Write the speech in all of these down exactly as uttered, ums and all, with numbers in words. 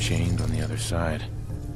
chained on the other side.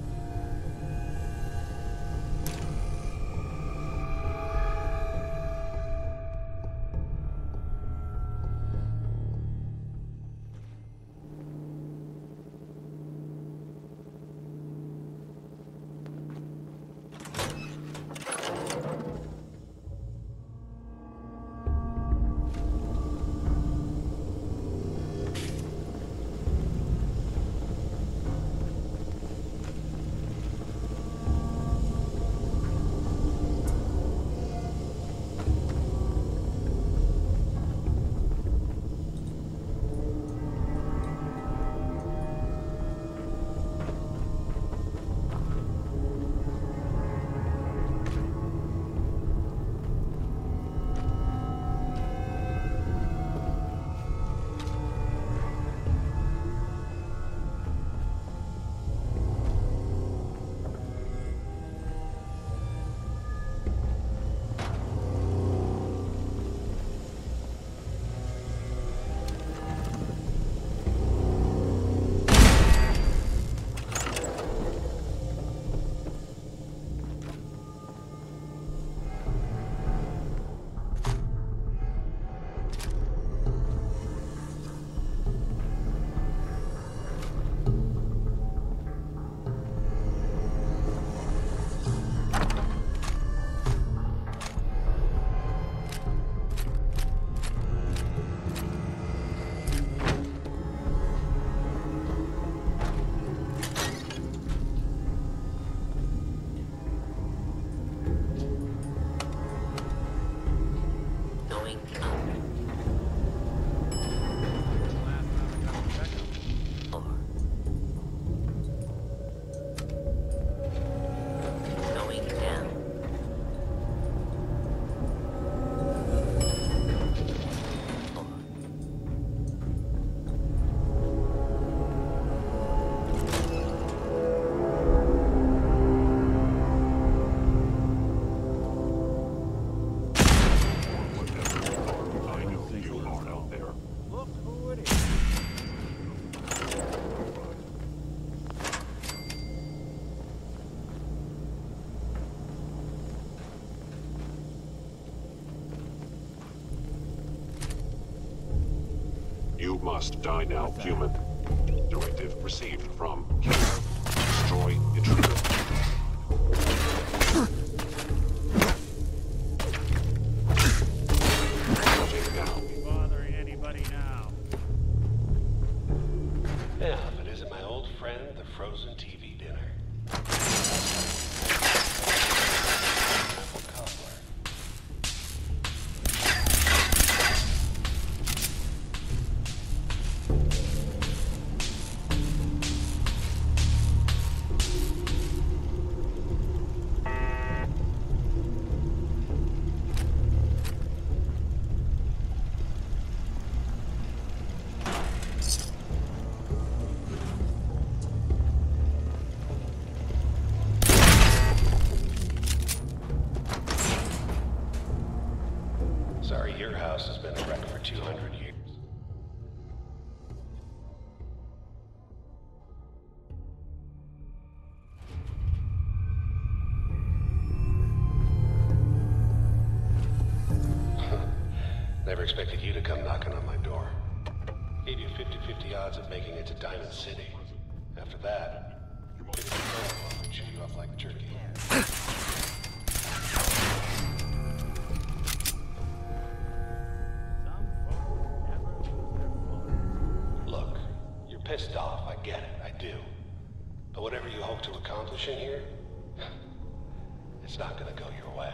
You must die now, human. Directive received from Killer. Destroy intruder. Shutting down. Bothering anybody now? Yeah, but is it my old friend, the frozen T V dinner? Sorry, your house has been a wreck for two hundred years. Never expected you to come knocking on my door. Gave you fifty fifty odds of making it to Diamond City. After that, maybe the phone would chew you up like jerky. Look, you're pissed off, I get it, I do. But whatever you hope to accomplish in here, it's not gonna go your way.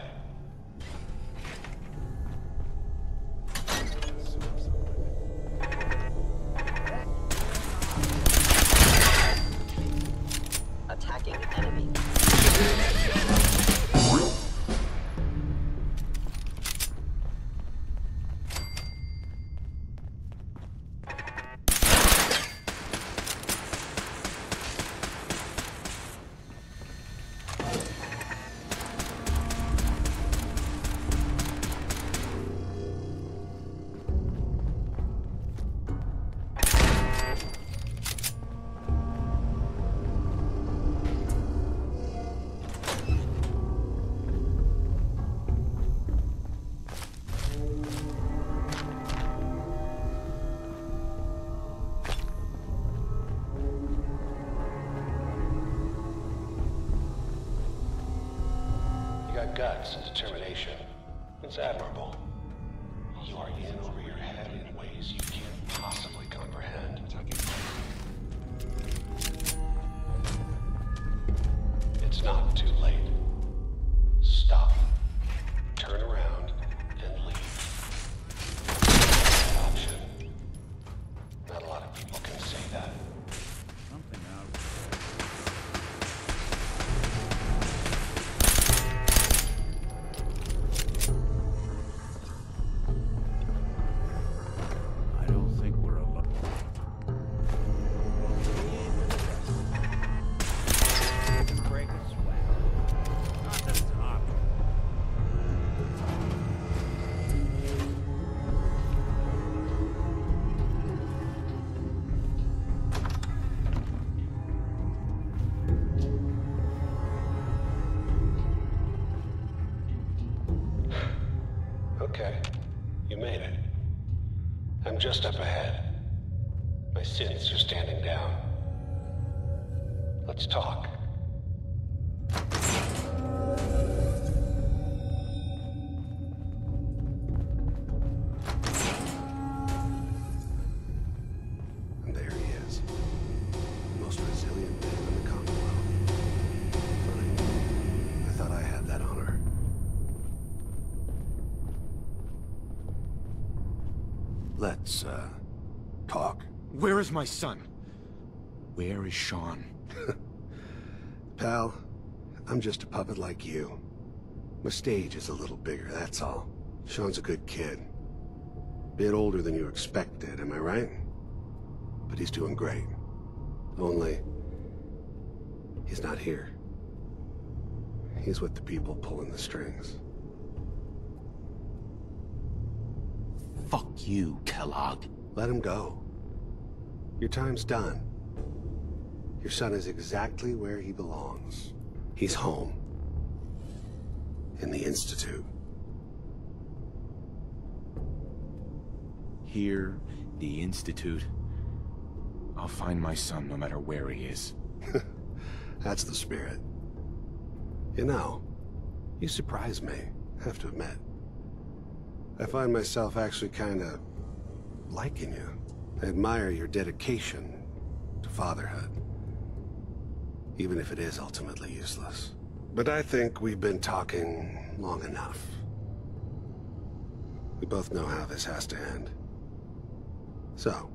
Attacking enemy. guts and determination. It's admirable. You are in over your head in ways you can't possibly comprehend. It's not too late. Stop. Turn around and leave. That option. Not a lot of people can say that. Something out. I don't think we're alone. Break a sweat. Not that it's an option. Okay, you made it. I'm just up ahead. My sins are standing down. Let's talk. And there he is. The most resilient man in the Commonwealth. Fine. I thought I had that honor. Let's, uh, talk. Where is my son? Where is Sean? Pal, I'm just a puppet like you. My stage is a little bigger, that's all. Sean's a good kid. Bit older than you expected, am I right? But he's doing great. Only, he's not here. He's with the people pulling the strings. Fuck you, Kellogg. Let him go. Your time's done. Your son is exactly where he belongs. He's home. In the Institute. Here, the Institute. I'll find my son no matter where he is. That's the spirit. You know, you surprise me, I have to admit. I find myself actually kind of liking you. I admire your dedication to fatherhood. Even if it is ultimately useless. But I think we've been talking long enough. We both know how this has to end. So,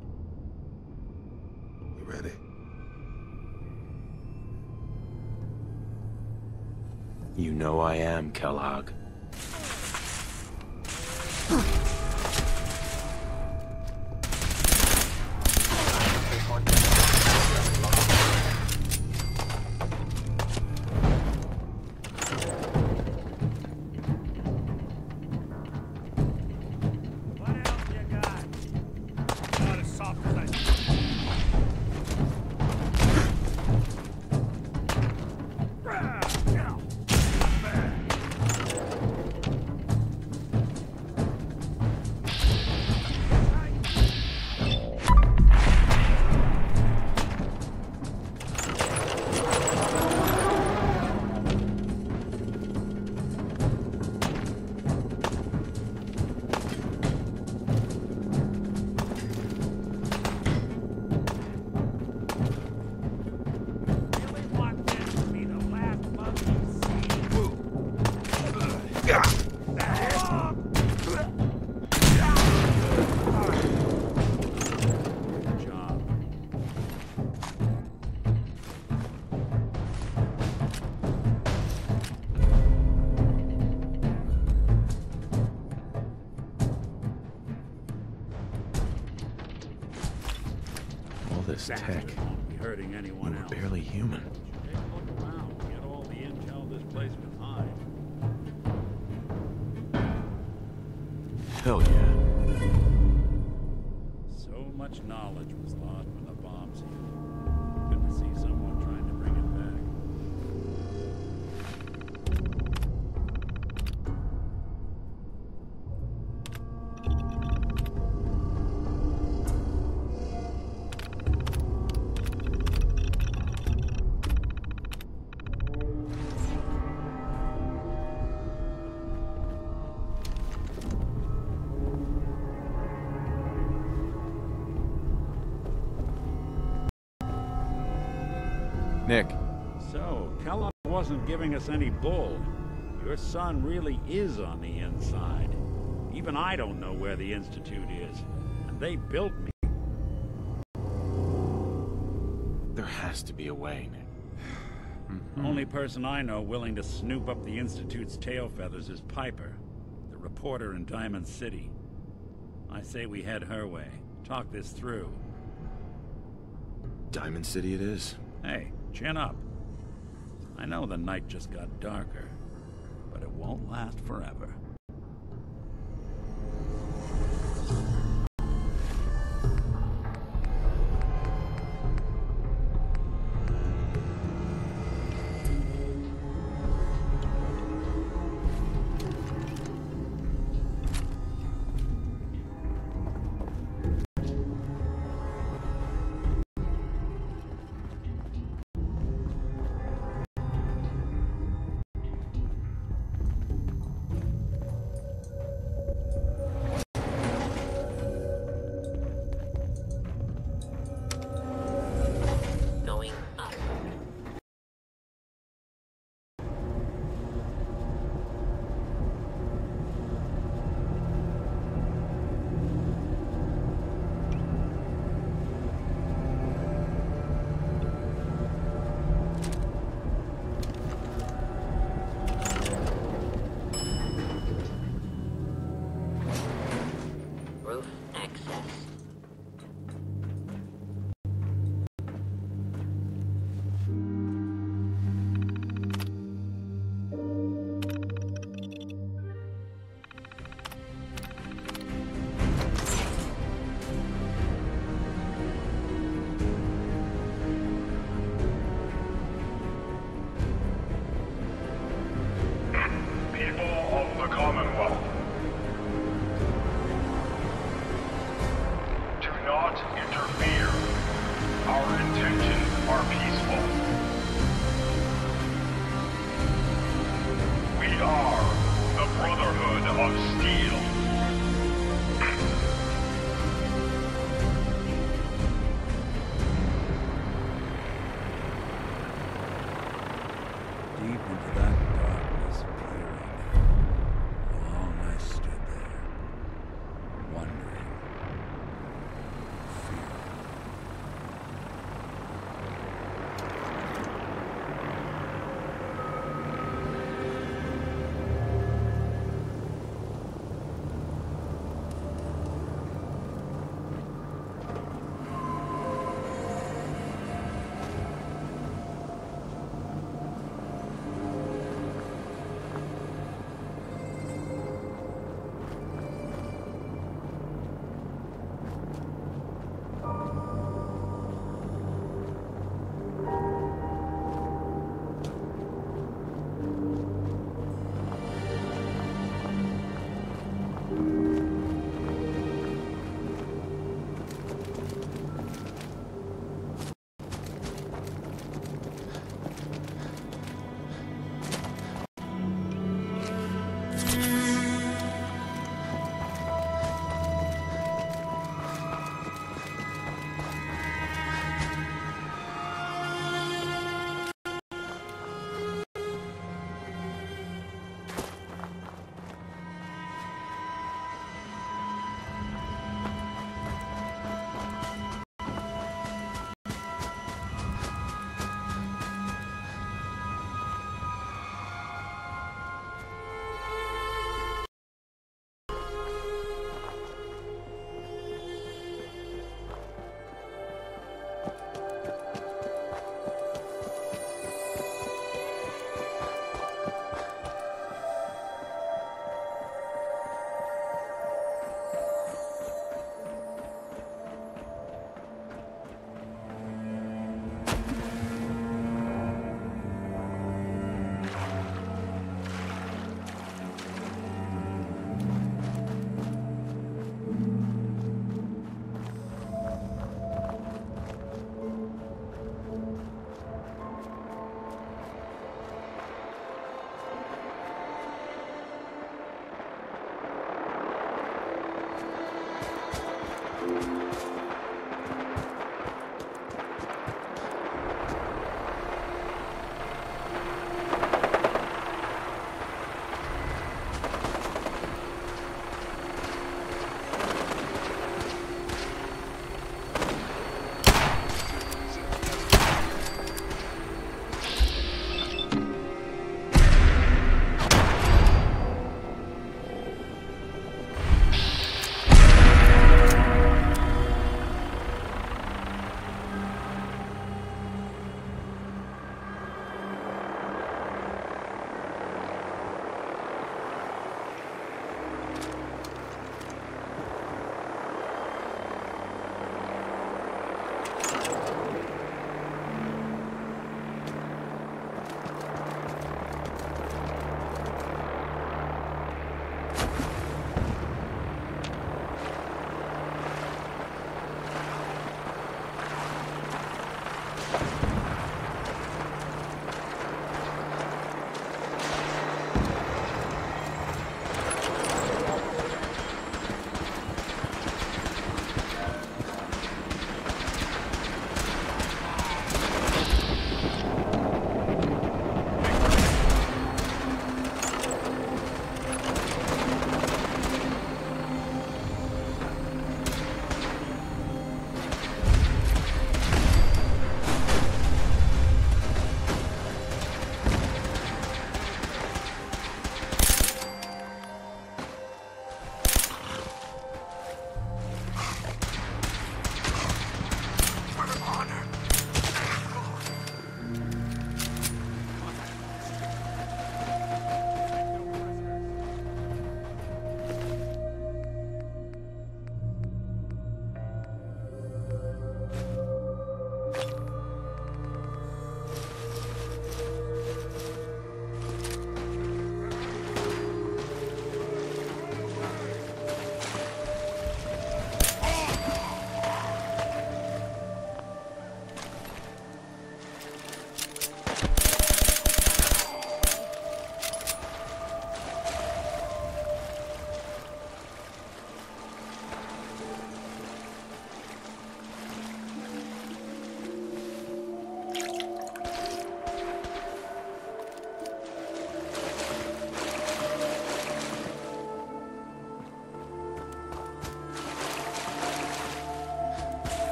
you ready? You know I am, Kellogg. What else you got? Not as soft as I really want this to be the last monkey Good job. All this tech. Bastard won't be hurting You anyone were else. barely human. Take a look around. Get all the intel this place can hide. Hell yeah. So much knowledge was lost when the bombs hit. Good to see someone trying to bring it back. Nick. So, Kellogg wasn't giving us any bull. Your son really is on the inside. Even I don't know where the Institute is. And they built me. There has to be a way, Nick. Mm-hmm. Only person I know willing to snoop up the Institute's tail feathers is Piper, the reporter in Diamond City. I say we head her way. Talk this through. Diamond City it is. Hey, chin up. I know the night just got darker, but it won't last forever. Going up. Roof access. People of the Commonwealth, do not interfere. Our intentions are peaceful. We are the Brotherhood of Steel. Deep into that darkness peering. Long I stood there, wondering, fearing.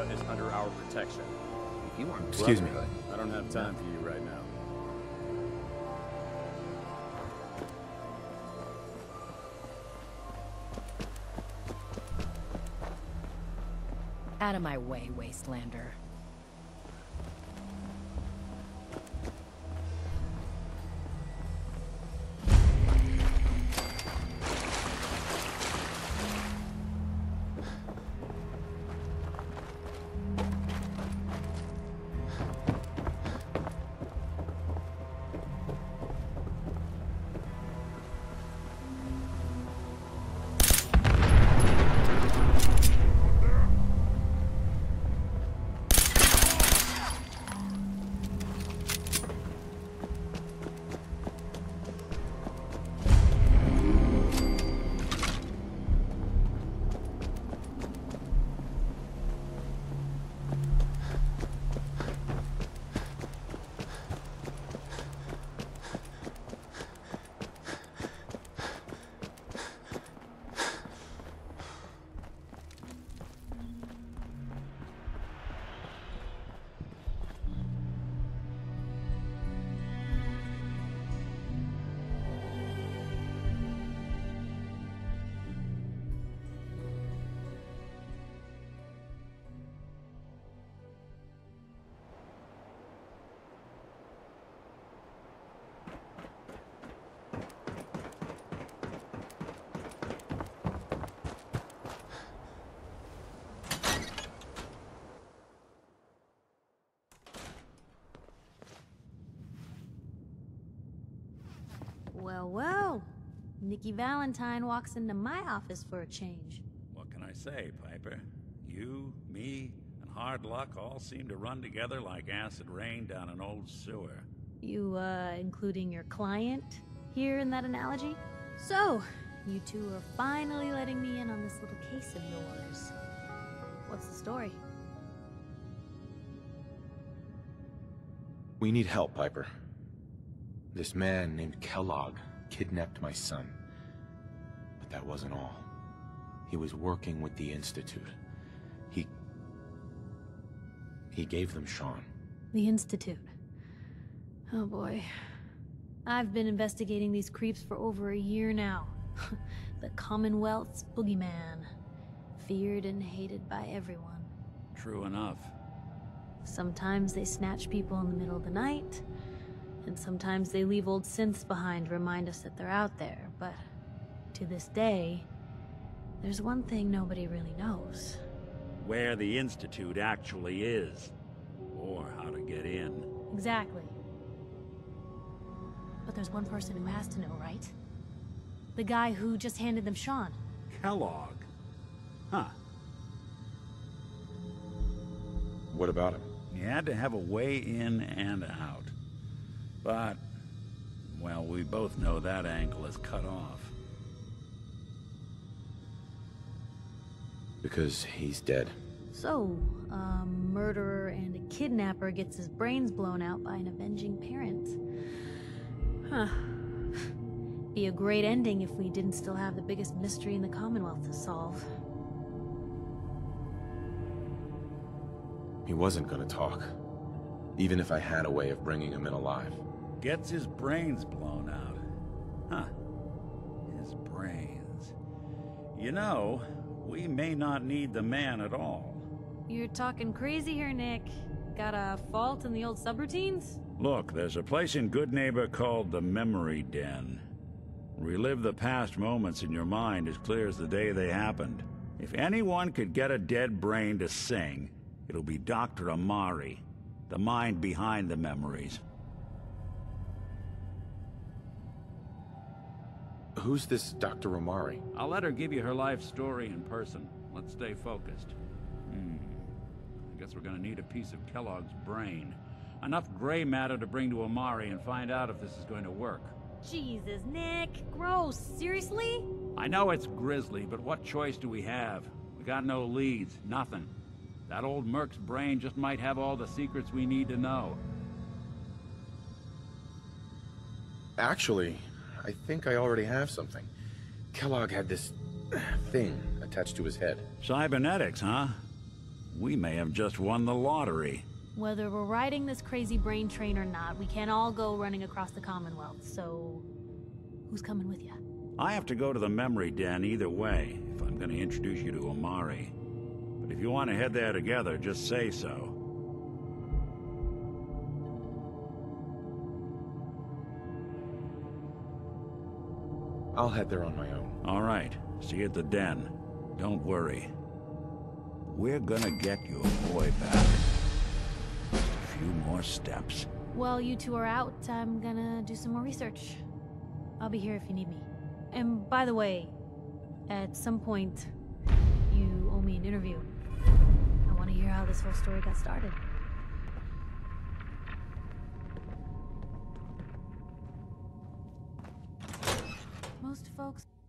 area is under our protection. If you want Excuse me. brotherhood, I don't have time for you right now. Out of my way, Wastelander. Well, well. Nikki Valentine walks into my office for a change. What can I say, Piper? You, me, and hard luck all seem to run together like acid rain down an old sewer. You, uh, including your client here in that analogy? So, you two are finally letting me in on this little case of yours. What's the story? We need help, Piper. This man named Kellogg kidnapped my son. But that wasn't all. He was working with the Institute. He... He gave them Sean. The Institute. Oh boy. I've been investigating these creeps for over a year now. The Commonwealth's boogeyman. Feared and hated by everyone. True enough. Sometimes they snatch people in the middle of the night, and sometimes they leave old synths behind to remind us that they're out there, but to this day, there's one thing nobody really knows. Where the Institute actually is. Or how to get in. Exactly. But there's one person who has to know, right? The guy who just handed them Sean. Kellogg? Huh. What about him? He had to have a way in and out. But, well, we both know that angle is cut off. Because he's dead. So, a murderer and a kidnapper gets his brains blown out by an avenging parent. Huh. Be a great ending if we didn't still have the biggest mystery in the Commonwealth to solve. He wasn't gonna talk. Even if I had a way of bringing him in alive. Gets his brains blown out. Huh. His brains. You know, we may not need the man at all. You're talking crazy here, Nick. Got a fault in the old subroutines? Look, there's a place in Good Neighbor called the Memory Den. Relive the past moments in your mind as clear as the day they happened. If anyone could get a dead brain to sing, it'll be Doctor Amari, the mind behind the memories. Who's this Doctor Amari? I'll let her give you her life story in person. Let's stay focused. Hmm. I guess we're gonna need a piece of Kellogg's brain. Enough gray matter to bring to Amari and find out if this is going to work. Jesus, Nick. Gross. Seriously? I know it's grisly, but what choice do we have? We got no leads, nothing. That old Merc's brain just might have all the secrets we need to know. Actually, I think I already have something. Kellogg had this thing attached to his head. Cybernetics, huh? We may have just won the lottery. Whether we're riding this crazy brain train or not, we can't all go running across the Commonwealth, so... who's coming with you? I have to go to the memory den either way, if I'm gonna introduce you to Omari. But if you want to head there together, just say so. I'll head there on my own. All right. See you at the den. Don't worry. We're gonna get your boy back. Just a few more steps. While you two are out, I'm gonna do some more research. I'll be here if you need me. And by the way, at some point, you owe me an interview. I want to hear how this whole story got started. Most folks...